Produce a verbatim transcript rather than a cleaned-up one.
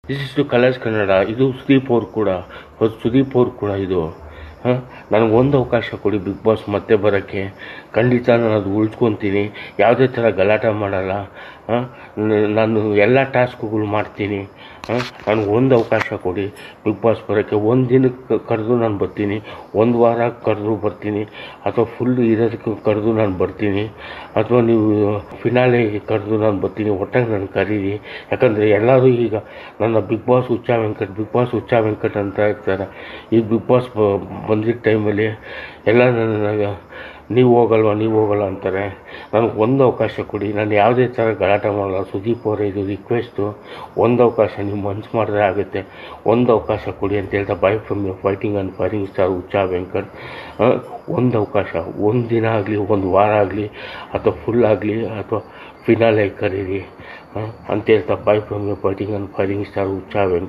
This is to Colors Kannada. ಇದು ಸುದೀಪ್ ಅವ್ರು ಕೂಡ ಸುದೀಪ್ ಅವ್ರು ಕೂಡ ಇದು ಹಾಂ ನನಗೆ ಒಂದು ಅವಕಾಶ ಕೊಡಿ ಬಿಗ್ ಬಾಸ್ ಮತ್ತೆ ಬರೋಕ್ಕೆ. ಖಂಡಿತ ನಾನು ಅದು ಉಳಿಸ್ಕೊತೀನಿ. ಯಾವುದೇ ಥರ ಗಲಾಟೆ ಮಾಡಲ್ಲ. ಹಾಂ ನಾನು ಎಲ್ಲ ಟಾಸ್ಕ್ಗಳು ಮಾಡ್ತೀನಿ. ಹಾಂ ನನಗೆ ಒಂದು ಅವಕಾಶ ಕೊಡಿ ಬಿಗ್ ಬಾಸ್ ಬರೋಕ್ಕೆ. ಒಂದು ದಿನಕ್ಕೆ ಕರೆದು ನಾನು ಬರ್ತೀನಿ, ಒಂದು ವಾರ ಕರೆದು ಬರ್ತೀನಿ, ಅಥವಾ ಫುಲ್ ಇರೋದಕ್ಕೆ ಕರೆದು ನಾನು ಬರ್ತೀನಿ, ಅಥವಾ ನೀವು ಫಿನಾಲೆ ಕರೆದು ನಾನು ಬರ್ತೀನಿ. ಒಟ್ಟಾಗಿ ನಾನು ಕರೀರಿ. ಯಾಕಂದರೆ ಎಲ್ಲರೂ ಈಗ ನನ್ನ big boss Huccha Venkat big boss Huccha Venkat ಅಂತ ಇರ್ತಾರೆ. ಈ ಬಿಗ್ ಬಾಸ್ ಬಂದಿದ್ದ ಟೈಮಲ್ಲಿ ಎಲ್ಲ ನನ್ನ ನೀವು ಹೋಗಲ್ವ ನೀವು ಹೋಗಲ್ಲ ಅಂತಾರೆ. ನನಗೆ ಒಂದು ಅವಕಾಶ ಕೊಡಿ. ನಾನು ಯಾವುದೇ ಥರ ಗಲಾಟೆ ಮಾಡಲ್ಲ. ಸುದೀಪ್ ಅವರೇ ಇದು ರಿಕ್ವೆಸ್ಟು. ಒಂದು ಅವಕಾಶ ನೀವು ಮನ್ಸು ಮಾಡಿದ್ರೆ ಆಗುತ್ತೆ. ಒಂದು ಅವಕಾಶ ಕೊಡಿ ಅಂತ ಹೇಳ್ತಾ bye from you fighting and firing star Huccha Venkat. ಒಂದು ಅವಕಾಶ, ಒಂದು ದಿನ ಆಗಲಿ, ಒಂದು ವಾರ ಆಗಲಿ, ಅಥವಾ ಫುಲ್ ಆಗಲಿ, ಅಥವಾ ಫಿನಾಲೆ ಕರೀರಿ ಅಂತ ಹೇಳ್ತಾ bye from you fighting and firing star Huccha Venkat.